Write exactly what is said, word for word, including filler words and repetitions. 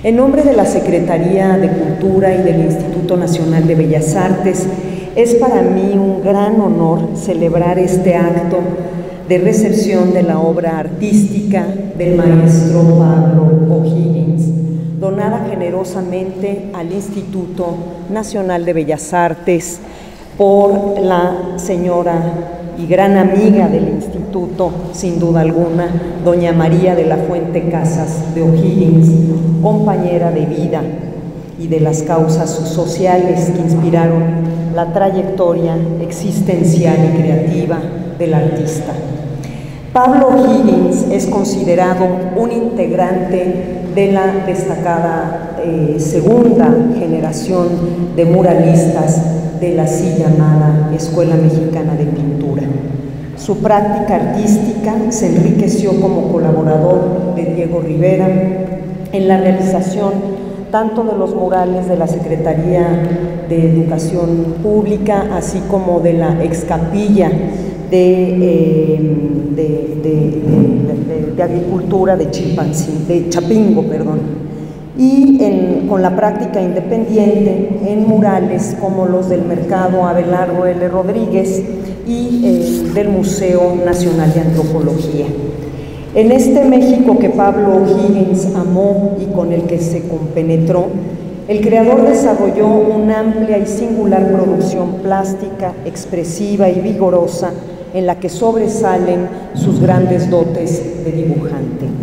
En nombre de la Secretaría de Cultura y del Instituto Nacional de Bellas Artes, es para mí un gran honor celebrar este acto de recepción de la obra artística del maestro Pablo O'Higgins, donada generosamente al Instituto Nacional de Bellas Artes por la señora y gran amiga del instituto, sin duda alguna, doña María de la Fuente Casas de O'Higgins, compañera de vida y de las causas sociales que inspiraron la trayectoria existencial y creativa del artista. Pablo O'Higgins es considerado un integrante de la destacada eh, segunda generación de muralistas de la así llamada Escuela Mexicana de Pintura. Su práctica artística se enriqueció como colaborador de Diego Rivera en la realización tanto de los murales de la Secretaría de Educación Pública, así como de la excapilla de, eh, de, de, de, de, de Agricultura de, Chilpancingo, de Chapingo, perdón. y en, con la práctica independiente en murales como los del Mercado Abelardo L. Rodríguez y eh, del Museo Nacional de Antropología. En este México que Pablo O'Higgins amó y con el que se compenetró, el creador desarrolló una amplia y singular producción plástica, expresiva y vigorosa, en la que sobresalen sus grandes dotes de dibujante.